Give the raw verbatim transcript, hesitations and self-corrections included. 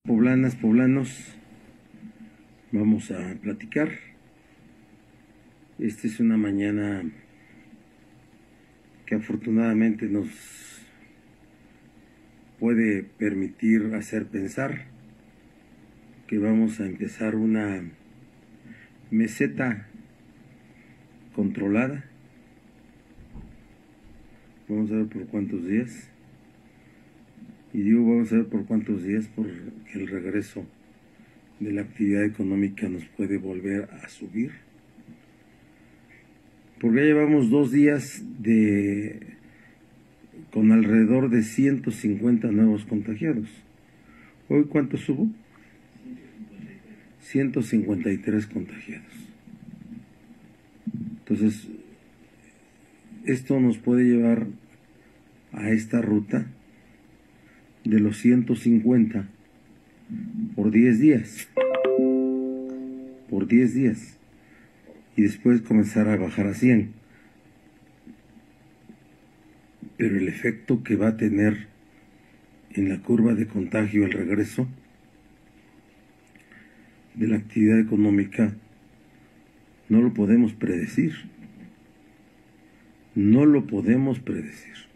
Poblanas, poblanos, vamos a platicar. Esta es una mañana que afortunadamente nos puede permitir hacer pensar que vamos a empezar una meseta controlada. Vamos a ver por cuántos días. Y digo vamos a ver por cuántos días, porque el regreso de la actividad económica nos puede volver a subir. Porque ya llevamos dos días de con alrededor de ciento cincuenta nuevos contagiados. ¿Hoy cuántos hubo? ciento cincuenta y tres contagiados. Entonces, esto nos puede llevar a esta ruta de los ciento cincuenta por diez días. Por diez días. Y después comenzar a bajar a cien. Pero el efecto que va a tener en la curva de contagio al regreso de la actividad económica no lo podemos predecir. No lo podemos predecir.